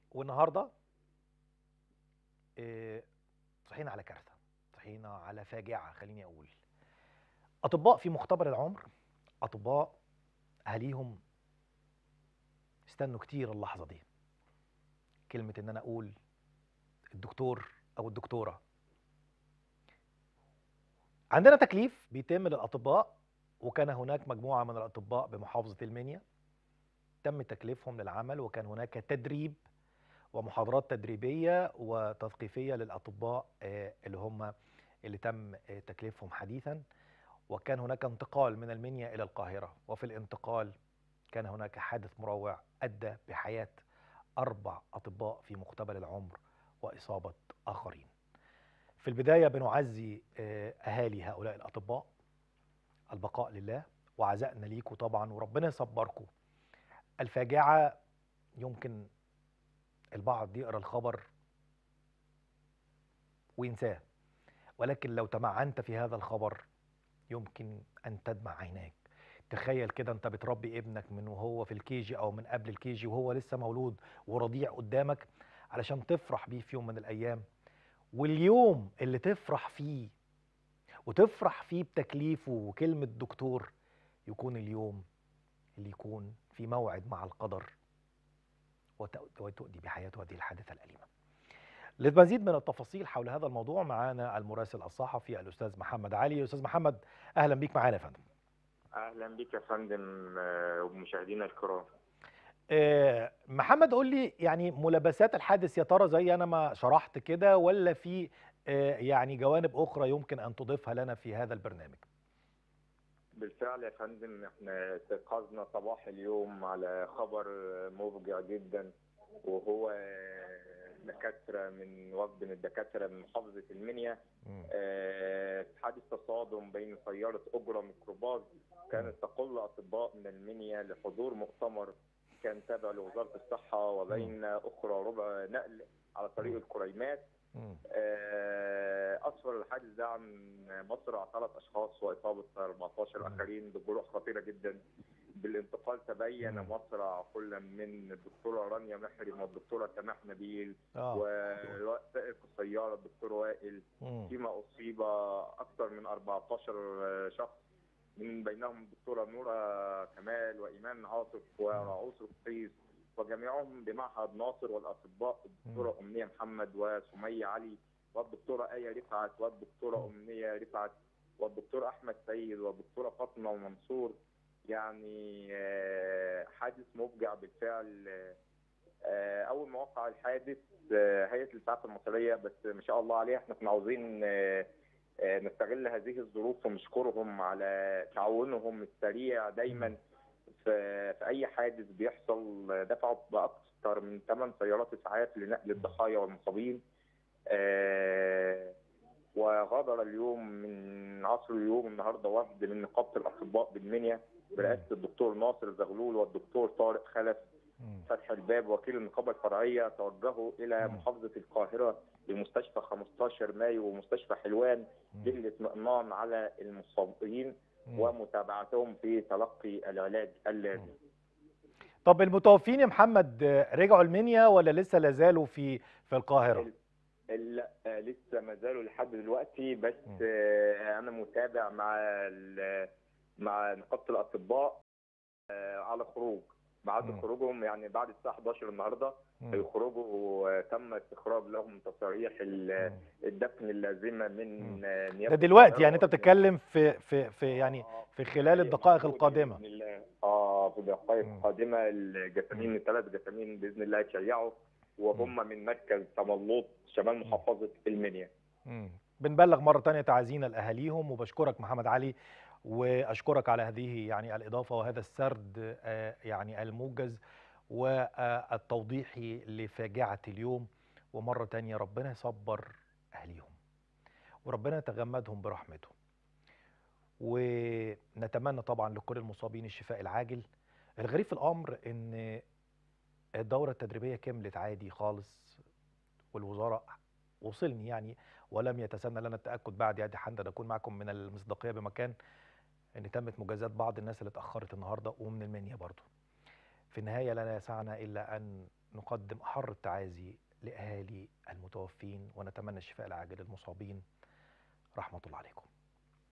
والنهارده آه، صحينا على كارثه، صحينا على فاجعه. خليني اقول اطباء في مختبر العمر، اطباء اهاليهم استنوا كتير اللحظه دي. كلمه ان انا اقول الدكتور او الدكتوره. عندنا تكليف بيتم للاطباء، وكان هناك مجموعه من الاطباء بمحافظه المنيا تم تكليفهم للعمل، وكان هناك تدريب ومحاضرات تدريبيه وتثقيفيه للاطباء اللي تم تكليفهم حديثا. وكان هناك انتقال من المنيا إلى القاهرة، وفي الانتقال كان هناك حادث مروع أدى بحياة 4 أطباء في مقتبل العمر وإصابة آخرين. في البداية بنعزي أهالي هؤلاء الأطباء، البقاء لله وعزائنا ليكم طبعا، وربنا يصبركم. الفاجعة يمكن البعض يقرأ الخبر وينساه، ولكن لو تمعنت في هذا الخبر يمكن أن تدمع عيناك. تخيل كده انت بتربي ابنك من وهو في الكيجي او من قبل الكيجي وهو لسه مولود ورضيع قدامك علشان تفرح بيه في يوم من الايام، واليوم اللي تفرح فيه وتفرح فيه بتكليفه وكلمة دكتور يكون اليوم اللي يكون في موعد مع القدر وتؤدي بحياته هذه الحادثة الأليمة. للمزيد من التفاصيل حول هذا الموضوع معانا المراسل الصحفي الأستاذ محمد علي. أستاذ محمد، أهلا بيك معانا يا فندم. اهلا بك يا فندم ومشاهدينا الكرام. محمد، قول لي يعني ملابسات الحادث يا ترى زي انا ما شرحت كده، ولا في يعني جوانب اخرى يمكن ان تضيفها لنا في هذا البرنامج؟ بالفعل يا فندم، احنا استيقظنا صباح اليوم على خبر مفجع جدا، وهو دكاتره من وفد من الدكاتره من محافظه المنيا. حادث تصادم بين سياره اجره ميكروباص كانت تقل اطباء من المنيا لحضور مؤتمر كان تابع لوزاره الصحه، وبين اخرى ربع نقل على طريق الكريمات. أسفر الحادث ده عن مصرع 3 أشخاص وإصابة 14 آخرين بجروح خطيرة جدا. بالانتقال تبين مصرع كل من الدكتورة رانيا محرم والدكتورة سماح نبيل وسائق السيارة الدكتور وائل، فيما أصيب أكثر من 14 شخص من بينهم الدكتورة نورة كمال وإيمان عاطف ورعوس رقيس، وجميعهم بمعهد ناصر، والاطباء الدكتوره امنيه محمد وسميه علي والدكتوره ايه رفعت والدكتوره امنيه رفعت والدكتور احمد سيد والدكتوره فاطمه ومنصور. يعني حادث مفجع بالفعل. اول ما وقع الحادث هيئه الاسعاف المصريه، بس ما شاء الله عليها، احنا كنا عاوزين نستغل هذه الظروف ونشكرهم على تعاونهم السريع دايما في اي حادث بيحصل. دفعوا باكثر من 8 سيارات اسعاف لنقل الضحايا والمصابين. وغادر اليوم من عصر اليوم النهارده وفد من نقابه الاطباء بالمنيا برئاسه الدكتور ناصر زغلول والدكتور طارق خلف فتح الباب وكيل النقابه الفرعيه، توجهوا الى محافظه القاهره لمستشفى 15 مايو ومستشفى حلوان للاطمئنان على المصابين ومتابعتهم في تلقي العلاج اللازم. طب المتوفين يا محمد رجعوا المنيا ولا لسه لازالوا في القاهره؟ لا، لسه ما زالوا لحد دلوقتي، بس انا متابع مع نقابه الاطباء على خروج. بعد خروجهم يعني بعد الساعه 11 النهارده هيخرجوا، وتم استخراج لهم تصاريح الدفن اللازمه من ده نيابه دلوقتي يعني انت بتتكلم في يعني في خلال الدقائق القادمه؟ باذن الله في الدقائق القادمه الجسامين، ال3 جسامين باذن الله يتشيعوا، وهم من مركز تملوط شمال محافظه المنيا. بنبلغ مره ثانيه تعازينا لاهاليهم، وبشكرك محمد علي، واشكرك على هذه يعني الاضافه وهذا السرد يعني الموجز والتوضيحي لفاجعه اليوم. ومره ثانيه ربنا يصبر اهليهم وربنا يتغمدهم برحمته، ونتمنى طبعا لكل المصابين الشفاء العاجل. الغريب في الامر ان الدوره التدريبيه كملت عادي خالص، والوزاره وصلني يعني ولم يتسنى لنا التاكد بعد يد حد ان اكون معكم من المصداقيه بمكان ان تمت مجازات بعض الناس اللي اتاخرت النهارده ومن المنيا برضه. في النهايه لا يسعنا الا ان نقدم أحر التعازي لأهالي المتوفين ونتمنى الشفاء العاجل للمصابين. رحمة الله عليكم.